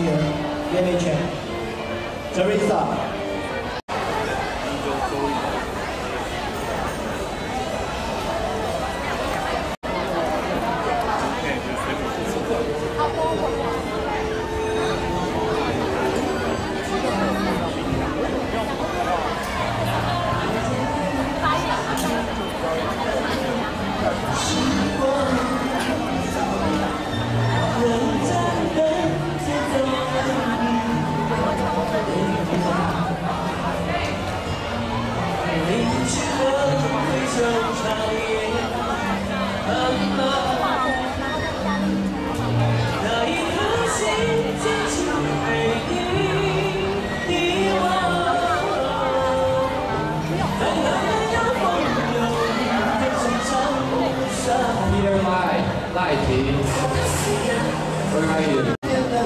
year, Yemi Chen. Teresa. 赖婷 ，Where are you？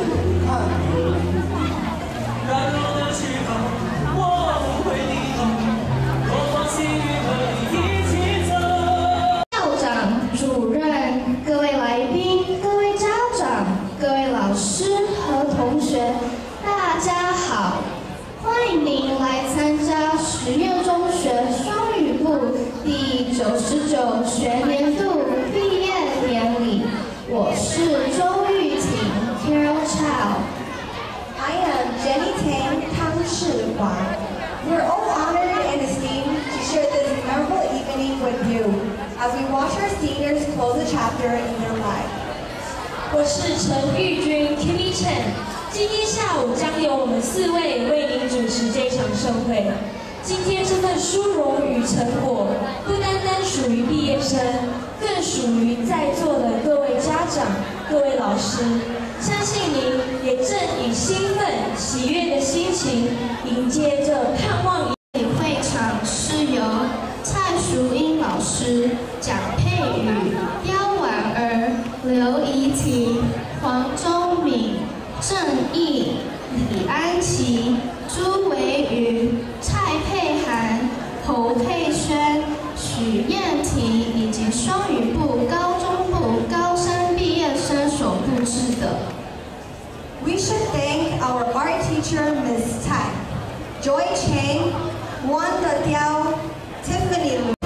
校长、主任、各位来宾、各位家长、各位老师和同学，大家好！欢迎您来参加实验中学双语部第99学年度毕业典礼。我是周玉婷 ，Carol Chow。I am Jenny Tang 汤世华。We're all honored and esteemed to share this memorable evening with you as we watch our seniors close a chapter in their life. 我是陈玉君 Kimmy Chen。今天下午将由我们4位为您主持这场盛会。今天这份殊荣与成果，不单单属于毕业生，更属于在座的各位家长、各位老师。相信您也正以兴奋、喜悦的心情，迎接着盼望。 会场是由蔡淑英老师、蒋佩宇、刁婉儿、刘怡婷、黄忠敏、郑毅、李安琪、朱维瑜、蔡佩涵、侯佩轩、许燕婷以及双语部、高中部、高三毕业生所布置的。 We should thank our art teacher Ms. Tai, Joy Chang, Wanda Diao, Tiffany Lu.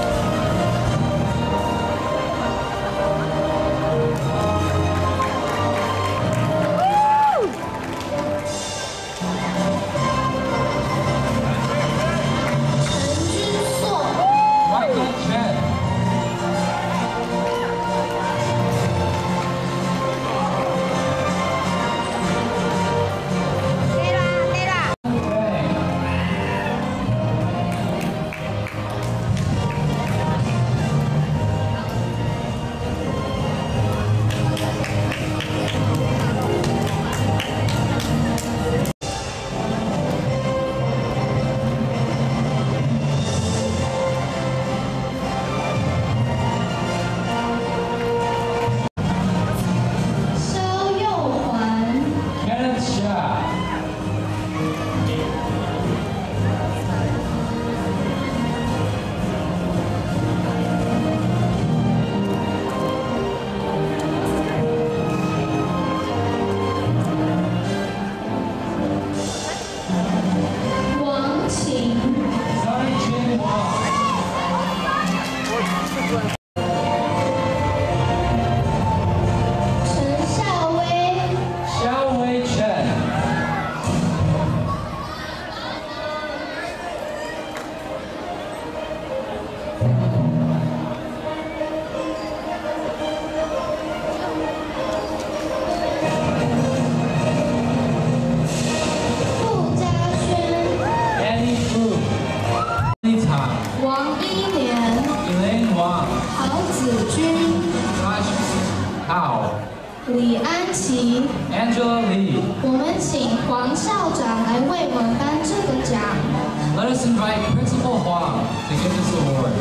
李安琪 Angela Lee。 我们请黄校长来为我们颁这个奖。 Let us invite Principal Huang to give this award.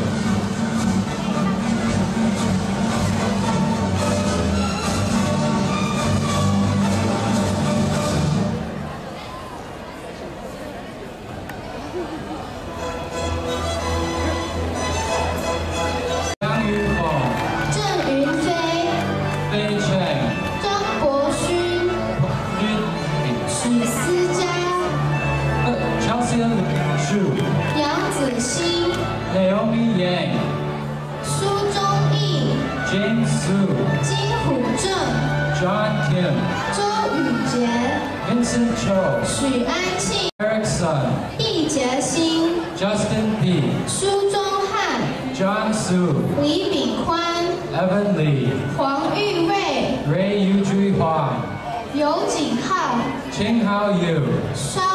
John Kim, 周宇杰、 Vincent Cho, 许安庆、 Eric Sun, 易杰新、 Justin P, 苏宗翰、 John Su, 李炳宽、 Evan Lee, 黄玉瑞、 Ray Yujui Huang, 尤景浩、 Ching Hao Yu, 邵